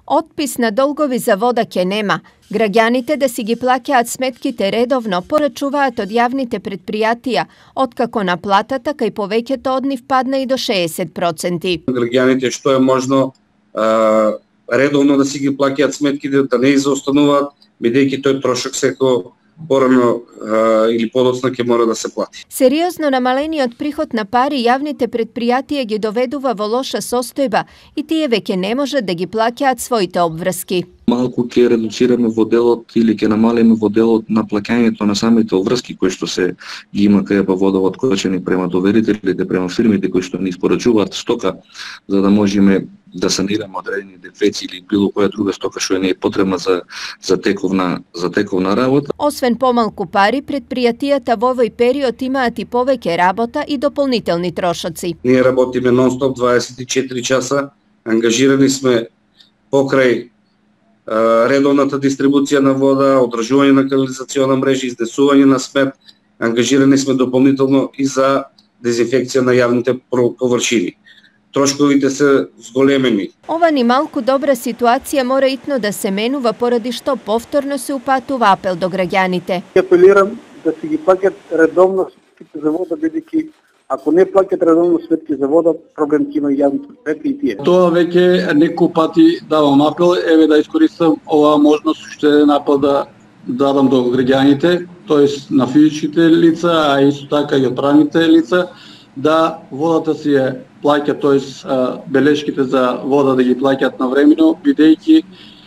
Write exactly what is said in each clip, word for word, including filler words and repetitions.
Отпис на долгови за вода ке нема. Граѓаните да си ги плаќаат сметките редовно порачуваат од јавните предпријатија, откако наплатата кај повеќето од нив падна и до шеесет проценти. Граѓаните што е можно а, редовно да си ги плаќаат сметките, да не изостануваат, бидејќи тој трошок секој порано а, или подоцна ќе мора да се плати. Сериозно намалениот приход на пари јавните предпријатија ги доведува во лоша состојба и тие веќе не можат да ги плаќаат своите обврски. Малку ќе редуцираме во делот или ќе намалиме во делот на плаќањето на самите обврски кои што се ги има кај па водовод кочени према доверителите, према фирмите кои што ни испорачуваат стока, за да можеме да санираме одредени дефеци или било која друга стока што не е потребна за за тековна за тековна работа. Освен помалку пари, предпријатијата во овој период имаат и повеќе работа и дополнителни трошоци. Ние работиме нон-стоп дваесет и четири часа, ангажирани сме покрај редовната дистрибуција на вода, одржување на канализациона мрежа, изнесување на смет, ангажирани сме дополнително и за дезинфекција на јавните површини. Трошковите се зголемени. Ова ни малку добра ситуација мора итно да се менува поради што повторно се упатува апел до граѓаните. Апелирам да си ги плаќат редовно сметките за вода, бидејќи ако не плаќат редовно сметки за вода, проблем ќе има и јавните предпријатија и тие. Тоа веќе неколку пати давам апел, еве да искористам оваа можност уште еден апел да дадам до граѓаните, тоест на физичките лица, а исто така и од правните лица, да водата си ја плаќа, тоест белешките за вода да ги плаќаат навремено, бидејќи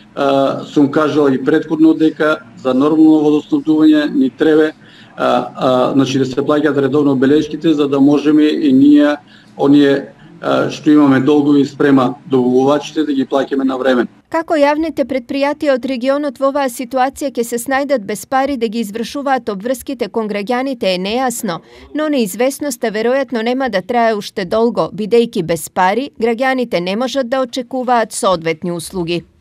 сум кажал и претходно дека за нормално водоснабдување ни треба А, а, значи да се плаќаат редовно белешките за да можеме и ние оние а, што имаме долгови спрема добавувачите да ги плаќаме на време. Како јавните предпријатија од регионот во оваа ситуација ќе се снајдат без пари да ги извршуваат обврските кон граѓаните е нејасно, но неизвестноста веројатно нема да трае уште долго, бидејќи без пари граѓаните не можат да очекуваат соодветни услуги.